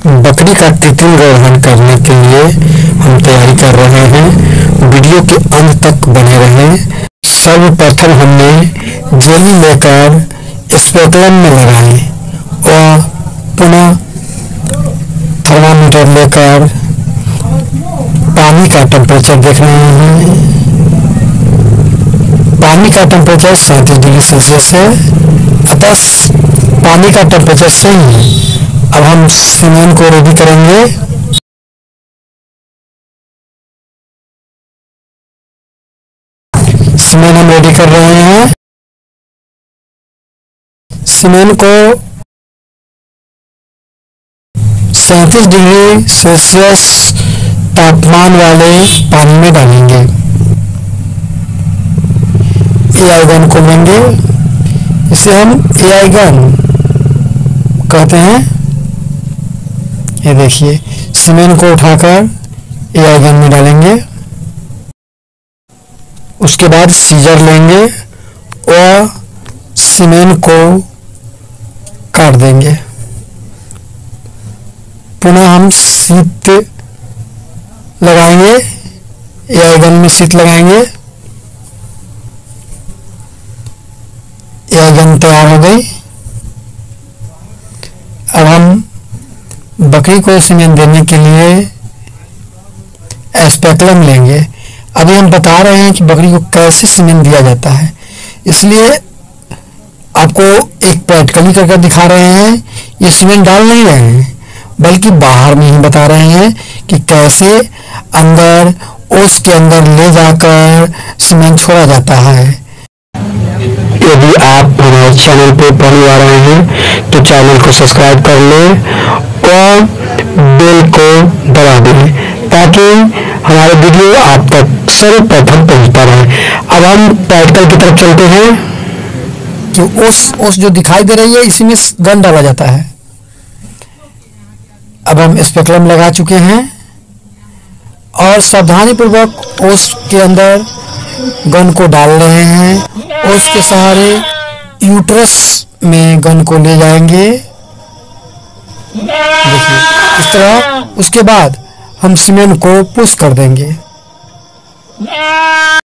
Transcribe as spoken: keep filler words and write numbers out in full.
बकरी का कृत्रिम गर्भाधान करने के लिए हम तैयारी कर रहे हैं। वीडियो के अंत तक बने रहें। सर्वप्रथम हमने जेली लेकर स्पेकुलम में लगाए और पुनः थर्मामीटर लेकर पानी का टेम्परेचर देख रहे हैं। पानी का टेम्परेचर सैंतीस डिग्री सेल्सियस है, अतः पानी का टेम्परेचर सही है। अब हम सीमेन को रेडी करेंगे। सीमेन हम रेडी कर रहे हैं। सीमेन को सैंतीस डिग्री सेल्सियस तापमान वाले पानी में डालेंगे। एआई गन को लेंगे, इसे हम एआई गन कहते हैं। ये देखिए, सीमेन को उठाकर एआई गन में डालेंगे। उसके बाद सीजर लेंगे और सीमेन को काट देंगे। पुनः हम शीत लगाएंगे, एआई गन में शीत लगाएंगे। एआई गन तैयार हो गई। अब हम बकरी को सीमेन देने के लिए स्पेकुलम लेंगे। अभी हम बता रहे हैं कि बकरी को कैसे सीमेन दिया जाता है, इसलिए आपको एक प्रैक्टिकली करके दिखा रहे हैं। ये सीमेन डाल नहीं रहे हैं, बल्कि बाहर में ही बता रहे हैं कि कैसे अंदर ओस के अंदर ले जाकर सीमेन छोड़ा जाता है। यदि आप हमारे चैनल पे पहली बार आए हैं तो चैनल को सब्सक्राइब कर लें और बेल को दबा दें, ताकि हमारे वीडियो आप तक सर्वप्रथम पहुंचता रहे। अब हम प्रैक्टिकल की तरफ चलते हैं। जो ओस ओस जो दिखाई दे रही है, इसी में गन डाला जाता है। अब हम स्पेकुलम लगा चुके हैं और सावधानी पूर्वक ओस के अंदर गन को डाल रहे हैं। ओस के सहारे यूट्रस में गन को ले जाएंगे, देखिए इस तरह। उसके बाद हम सीमेन को पुश कर देंगे।